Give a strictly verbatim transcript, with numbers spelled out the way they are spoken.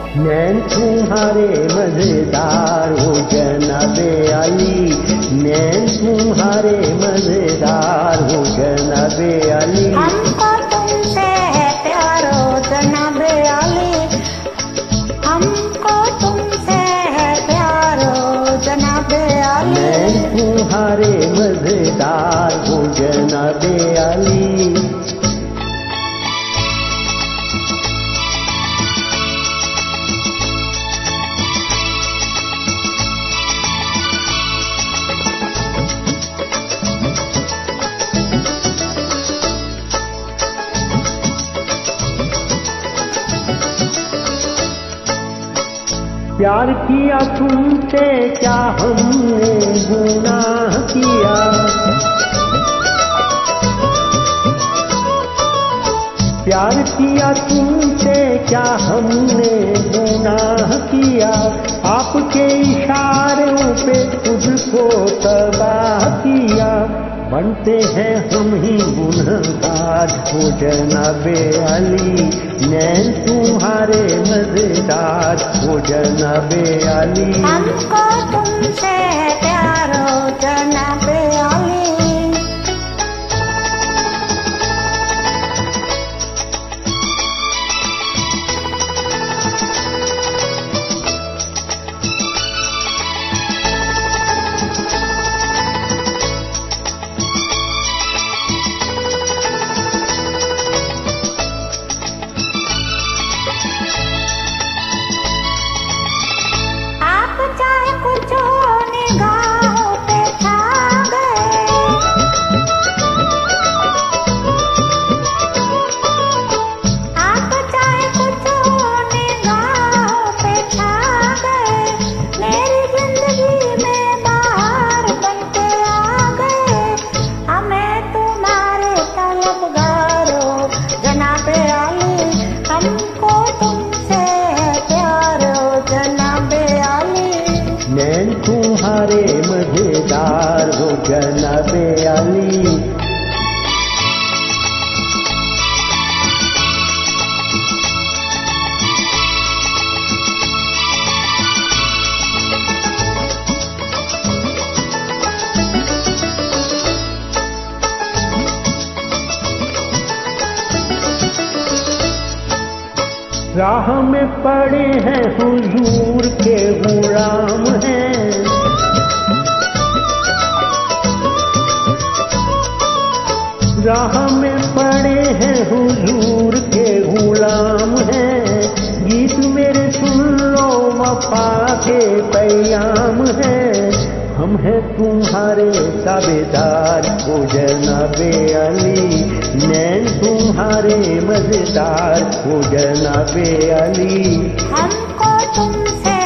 नैन तुम्हारे मजेदार हो जनाबे अली, नैन तुम्हारे मजेदार हो जनाबे अली। हमको तुमसे है प्यार हो जनाबे अली, हमको तुमसे है प्यार हो जनाबे अली। नैन तुम्हारे मजेदार हो जनाबे अली। प्यार किया तुमसे क्या हमने गुनाह किया, प्यार किया तुमसे क्या हमने गुनाह किया। आपके इशारों पे खुद को तबाह किया, बनते हैं हम ही गुनहगार हो जनाबे अली। नैन तुम्हारे मजेदार हो जनाबे अली। हमको तुमसे है प्यार हो जनाबे अली। नैन तुम्हारे मजेदार हो जनाबे अली। राह में पड़े हैं हुजूर के गुलाम हैं, राह में पड़े हैं हुजूर के गुलाम हैं। गीत मेरे सुन लो वफा के पैगाम हैं, हम हैं तुम्हारे ताबेदार हो जनाबे अली। नैन तुम्हारे मजेदार हो जनाबे अली। हमको तुमसे